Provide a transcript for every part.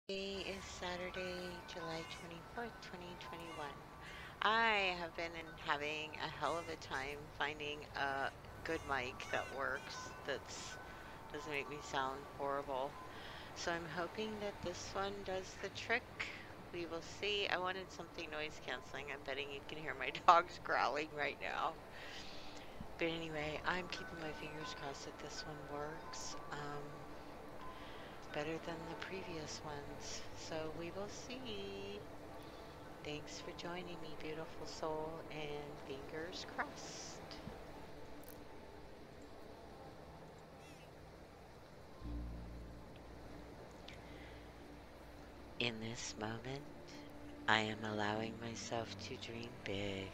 Today is Saturday, July 24th, 2021. I have been having a hell of a time finding a good mic that works, doesn't make me sound horrible. So I'm hoping that this one does the trick. We will see. I wanted something noise canceling. I'm betting you can hear my dogs growling right now. But anyway, I'm keeping my fingers crossed that this one works. Better than the previous ones. So we will see. Thanks for joining me, beautiful soul, and fingers crossed. In this moment, I am allowing myself to dream big,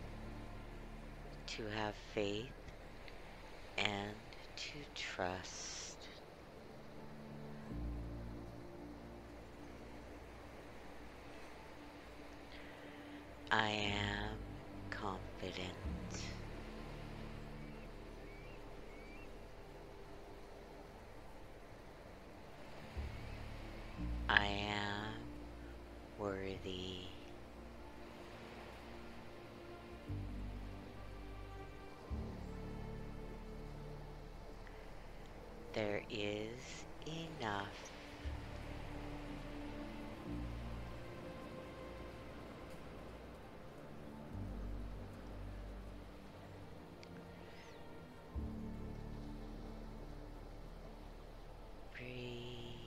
to have faith, and to trust. I am confident. I am worthy. There is enough. Breathe.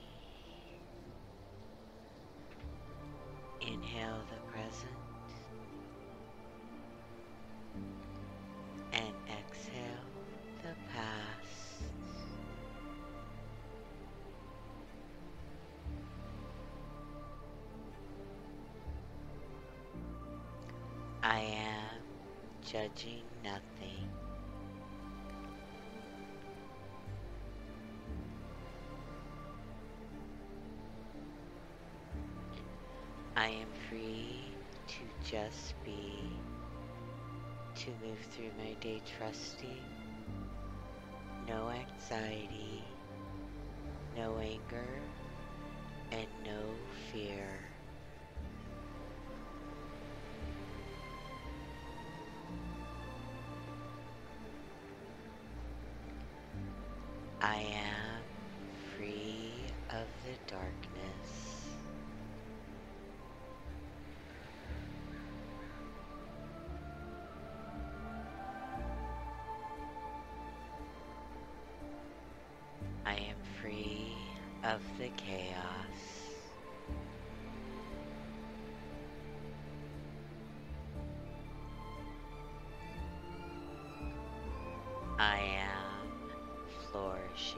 Inhale the present and exhale the past. I am judging nothing. I am free to just be, to move through my day trusting, no anxiety, no anger, and no fear. I am free of the darkness. I am free of the chaos. I am flourishing.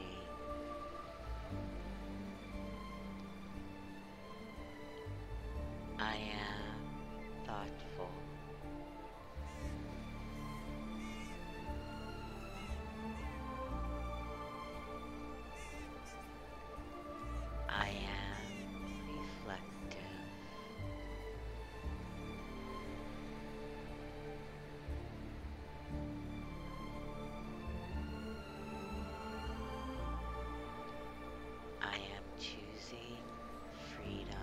I am thoughtful. I am reflective. I am choosing freedom.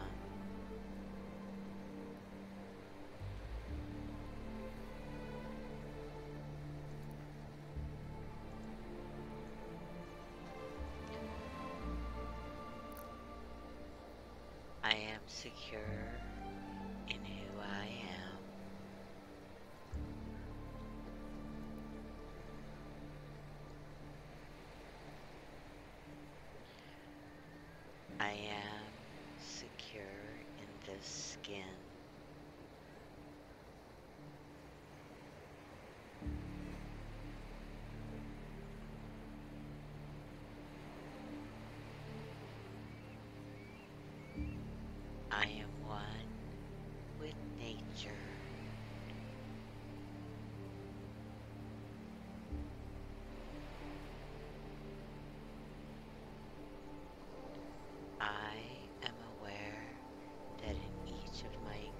I am secure in who I am. I am secure in this skin. I am one with nature. I am aware that in each of my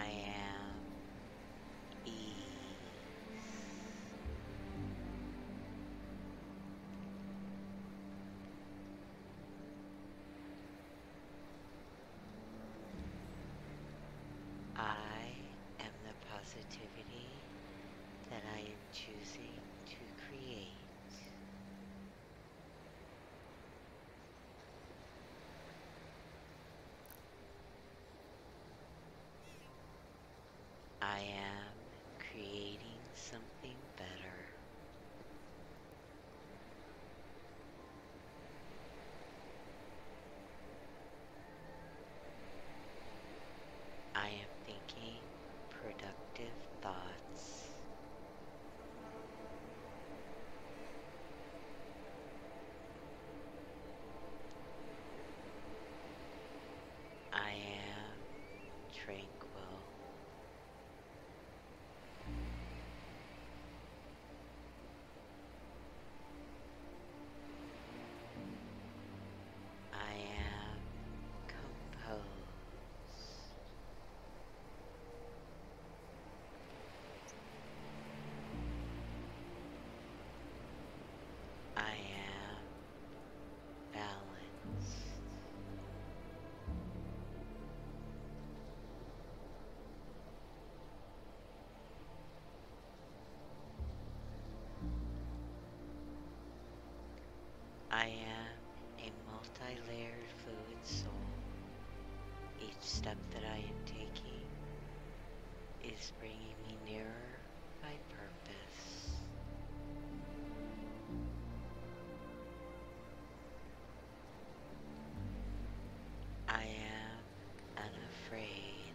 I am ease. I am the positivity that I am choosing to create. I am creating something better. I am thinking productive thoughts. I am tranquil. I am composed. I am balanced. I am a multi-layered fluid soul. Each step that I am taking is bringing me nearer my purpose. I am unafraid.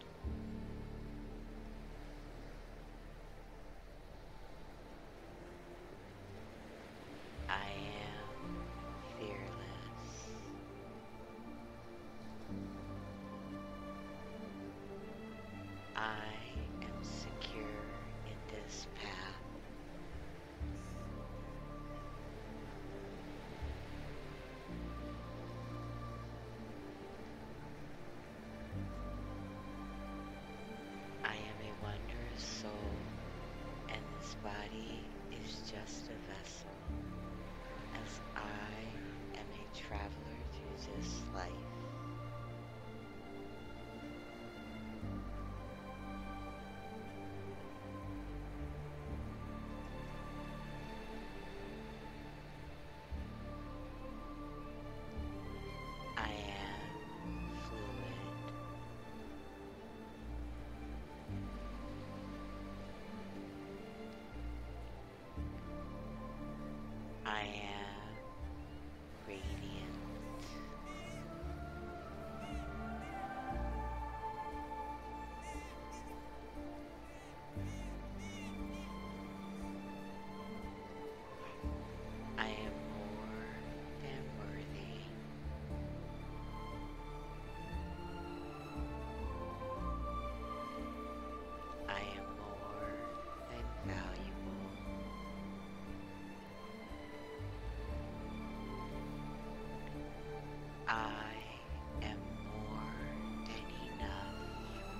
I am fearless. I am secure in this path. I am a wondrous soul, and this body is just a vessel, as I am a traveler through this life. I am fluid. I am radiant. I am more than worthy. I am more than valuable. I am more than enough.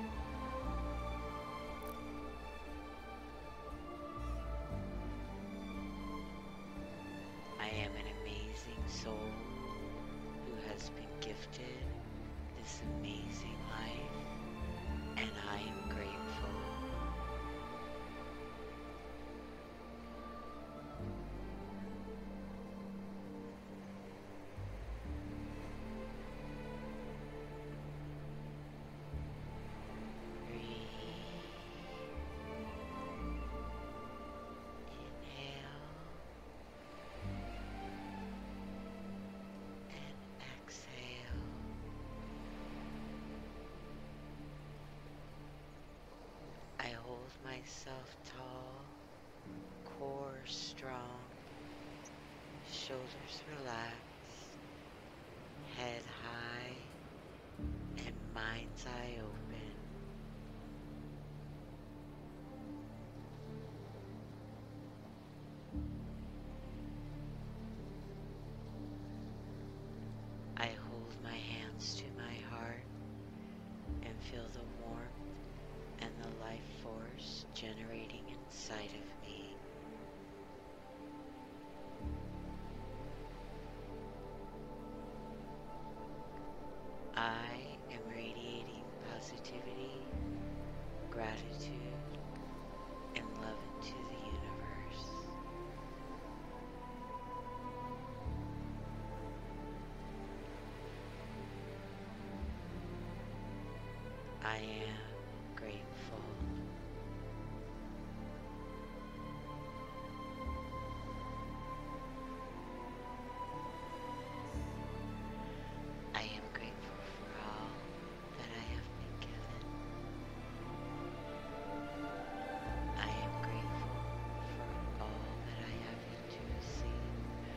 I am an amazing soul who has been gifted this amazing life, and I am grateful. Breathe. Inhale and exhale. I hold myself tall, core strong, shoulders relaxed, head high, and mind's eye open. I hold my hands to my heart and feel the warmth I am grateful. I am grateful for all that I have been given. I am grateful for all that I have yet to receive.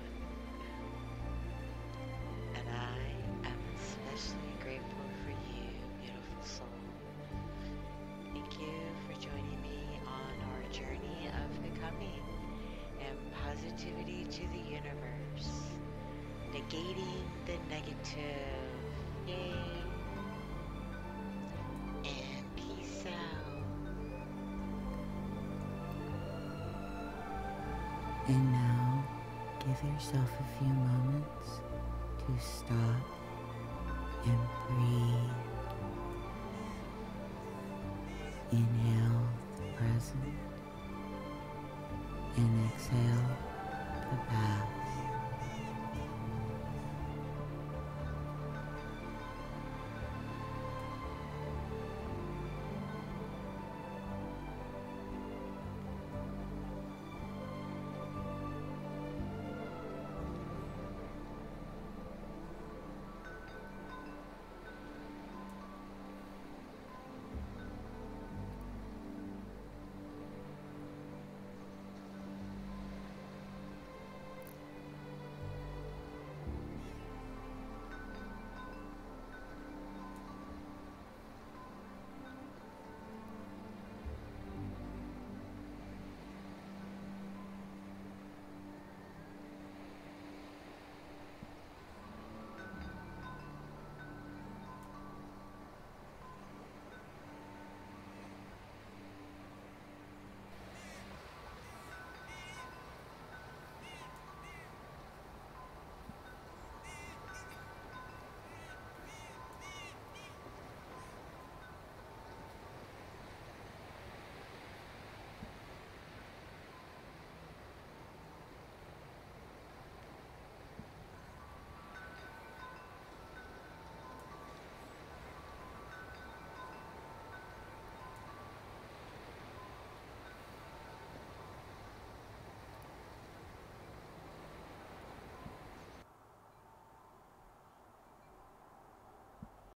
And I am especially grateful for you, beautiful soul. Thank you for joining me on our journey of becoming and positivity to the universe, negating the negative. Yay! And peace out. And now, give yourself a few moments to stop and breathe. Inhale the present and exhale the past.